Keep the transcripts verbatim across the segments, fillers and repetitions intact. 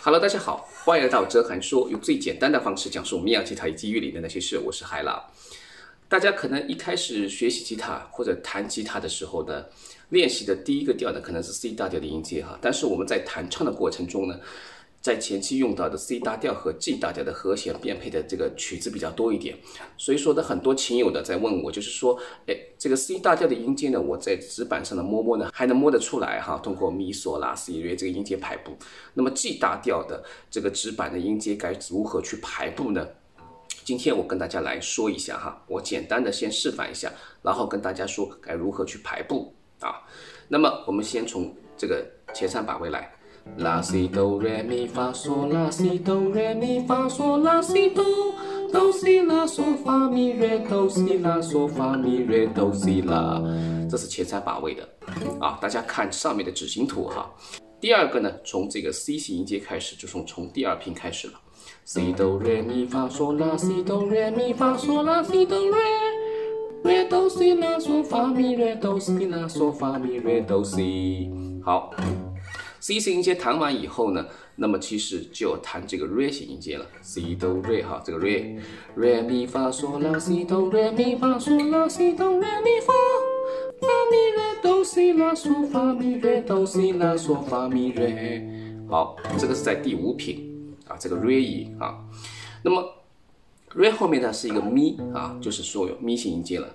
Hello， 大家好，欢迎来到哲涵说，用最简单的方式讲述民谣吉他以及乐理的那些事。我是海浪。大家可能一开始学习吉他或者弹吉他的时候呢，练习的第一个调呢可能是 C 大调的音阶哈，但是我们在弹唱的过程中呢，在前期用到的 C 大调和 G 大调的和弦变配的这个曲子比较多一点，所以说的很多琴友呢在问我，就是说，哎，这个 C 大调的音阶呢，我在指板上的摸摸呢，还能摸得出来哈，通过咪嗦拉西瑞这个音阶排布。那么 G 大调的这个指板的音阶该如何去排布呢？今天我跟大家来说一下哈，我简单的先示范一下，然后跟大家说该如何去排布啊。那么我们先从这个前三把位来。拉西哆来咪发嗦拉西哆来咪发嗦拉西哆哆西拉嗦发咪瑞哆西拉嗦发咪瑞哆西拉，这是前三把位的啊。大家看上面的指形图哈。第二个呢，从这个 C 型音阶开始，就从从第二平开始了。西哆来咪发嗦拉西哆来咪发嗦拉西哆瑞瑞哆西拉嗦发咪瑞哆西拉嗦发咪瑞哆西。好。C 型音阶弹完以后呢，那么其实就弹这个 Re 型音阶了。C 哆 Re 哈，这个 Re Re 咪发嗦拉 C 哆 Re 咪发嗦拉 C 哆 Re 咪发发咪 Re 哆西拉嗦发咪 Re 哆西拉嗦发咪 Re。好，这个是在第五品啊，这个 Re 音啊。那么 Re 后面呢是一个咪啊，就是说有咪型音阶了。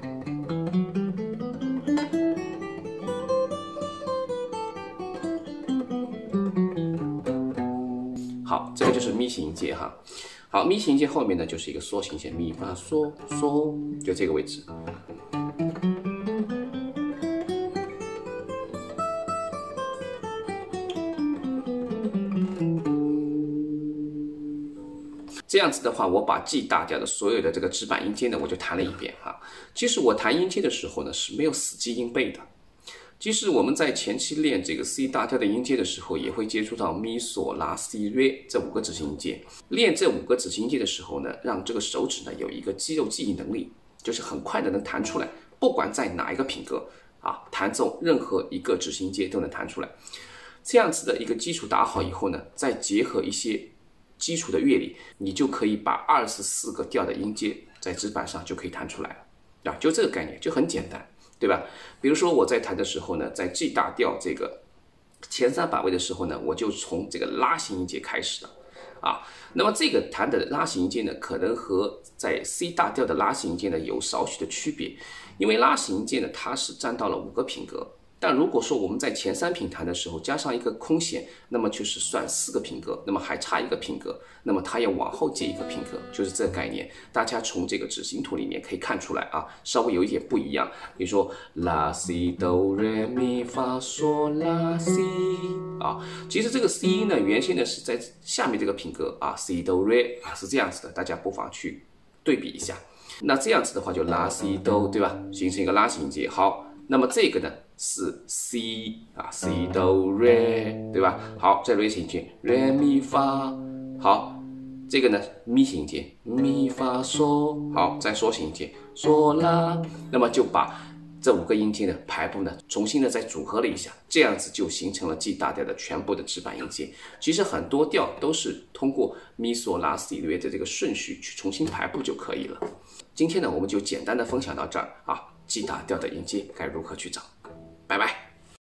好，这个就是咪型音阶哈。好，咪型音阶后面呢就是一个嗦型音阶，咪发嗦嗦，就这个位置。这样子的话，我把 G 大调的所有的这个指板音阶呢，我就弹了一遍哈。其实我弹音阶的时候呢是没有死记硬背的。其实我们在前期练这个 C 大调的音阶的时候，也会接触到咪嗦拉西瑞这五个指型音阶。练这五个指型音阶的时候呢，让这个手指呢有一个肌肉记忆能力，就是很快的能弹出来，不管在哪一个品格啊，弹奏任何一个指型音阶都能弹出来。这样子的一个基础打好以后呢，再结合一些基础的乐理，你就可以把二十四个调的音阶在指板上就可以弹出来了啊，就这个概念就很简单。对吧？比如说我在弹的时候呢，在 G 大调这个前三把位的时候呢，我就从这个拉型音阶开始的啊。那么这个弹的拉型音阶呢，可能和在 C 大调的拉型音阶呢有少许的区别，因为拉型音阶呢它是占到了五个品格，但如果说我们在前三品弹的时候加上一个空弦，那么就是算四个品格，那么还差一个品格，那么它要往后接一个品格，就是这个概念。大家从这个指形图里面可以看出来啊，稍微有一点不一样。比如说拉西哆来咪发嗦拉西啊，其实这个 C 音呢，原先呢是在下面这个品格啊 ，C 哆来啊是这样子的，大家不妨去对比一下。那这样子的话就拉西哆，对吧？形成一个拉型音阶。好，那么这个呢？是 C 啊 ，C 哆 Re 对吧？好，再 Re 型音阶 Re 咪发，好，这个呢咪型音阶咪发嗦，好，再嗦型音阶嗦拉，那么就把这五个音阶的排布呢，重新的再组合了一下，这样子就形成了 G 大调的全部的指板音阶。其实很多调都是通过咪嗦拉西瑞的这个顺序去重新排布就可以了。今天呢，我们就简单的分享到这儿啊 ，G 大调的音阶该如何去找？拜拜。